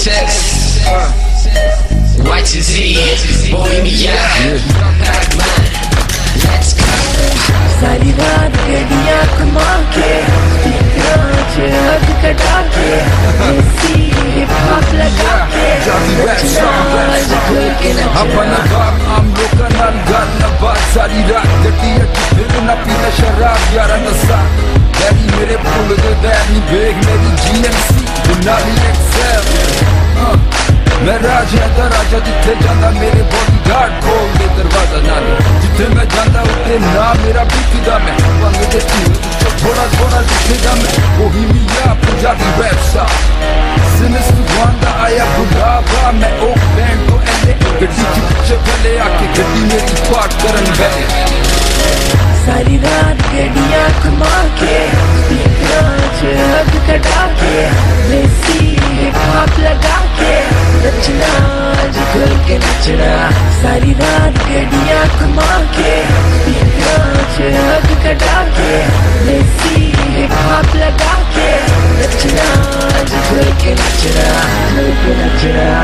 White is he, bohemia, let's go. सारी रात गड्डियां घुमा के स्पीकरों च हक कटा के देसी हिप हॉप लगा के नचना आज खुल के नचना अपना बाप आम लोकां नाल गल ना बात सारी रात गड्डियां च फिरना पीना शराब यारा नशा डैडी मेरे पुल दे डैडी बेग मेरी जीएमसी बुनाली एक्सेल मैं राजा दा राजा जिथे जांदा मेरे बॉडीगार्ड खोल दे दरवाजा नाल जिथे मैं जांदा उत्ते ना मेरा बिकदा मैं पंग दे थोड़ा थोड़ा दिखेगा मैं बोहेमिया पंजाबी रैप सा सिनिस्टर वांदा आया बुलावा मैं ओक बैंड तो एले गड्डी च पिछे पहले आके गड्डी मेरी पार्क करन बैठे सारी रात गड्डियां घुमा के स्पीकरों च हक कटा के देसी हिप हॉप लगा के नचना आज खुल के नचना सारी रात गड्डियां घुमा के स्पीकरों च हक कटा के देसी हिप हॉप लगा के नचना आज खुल के नचना